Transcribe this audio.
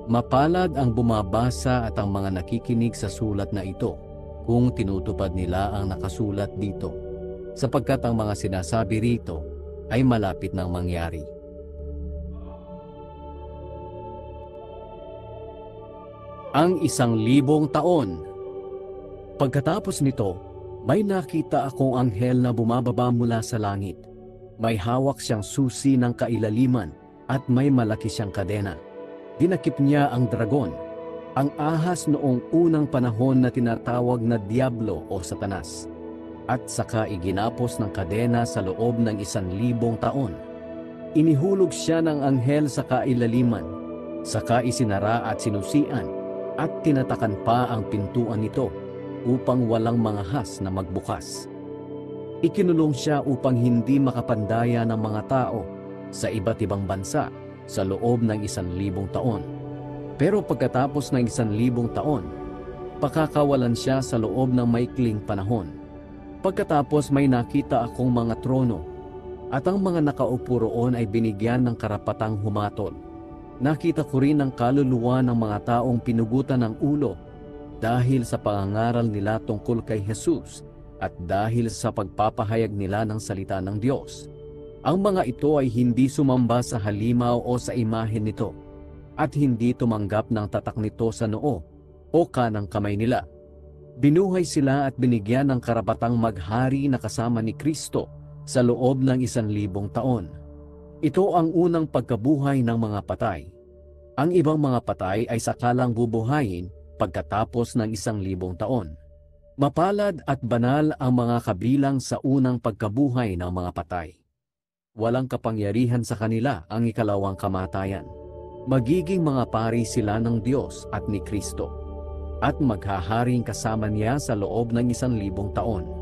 Mapalad ang bumabasa at ang mga nakikinig sa sulat na ito kung tinutupad nila ang nakasulat dito, sapagkat ang mga sinasabi rito ay malapit nang mangyari. Ang 1,000 taon. Pagkatapos nito, may nakita akong anghel na bumababa mula sa langit. May hawak siyang susi ng kailaliman at may malaki siyang kadena. Dinakip niya ang dragon, ang ahas noong unang panahon na tinatawag na Diablo o Satanas, at saka iginapos ng kadena sa loob ng 1,000 taon. Inihulog siya ng anghel sa kailaliman, saka isinara at sinusian, at tinatakan pa ang pintuan nito upang walang mga has na magbukas. Ikinulong siya upang hindi makapandaya ng mga tao sa iba't ibang bansa sa loob ng 1,000 taon. Pero pagkatapos ng 1,000 taon, pakakawalan siya sa loob ng maikling panahon. Pagkatapos may nakita akong mga trono, at ang mga nakaupo roon ay binigyan ng karapatang humatol. Nakita ko rin ang kaluluwa ng mga taong pinugutan ng ulo dahil sa pangangaral nila tungkol kay Jesus at dahil sa pagpapahayag nila ng salita ng Diyos. Ang mga ito ay hindi sumamba sa halimaw o sa imahen nito, at hindi tumanggap ng tatak nito sa noo o kanang kamay nila. Binuhay sila at binigyan ng karapatang maghari na kasama ni Kristo sa loob ng 1,000 taon. Ito ang unang pagkabuhay ng mga patay. Ang ibang mga patay ay sakalang bubuhayin pagkatapos ng 1,000 taon. Mapalad at banal ang mga kabilang sa unang pagkabuhay ng mga patay. Walang kapangyarihan sa kanila ang ikalawang kamatayan. Magiging mga pari sila ng Diyos at ni Kristo, at maghaharing kasama niya sa loob ng 1,000 taon.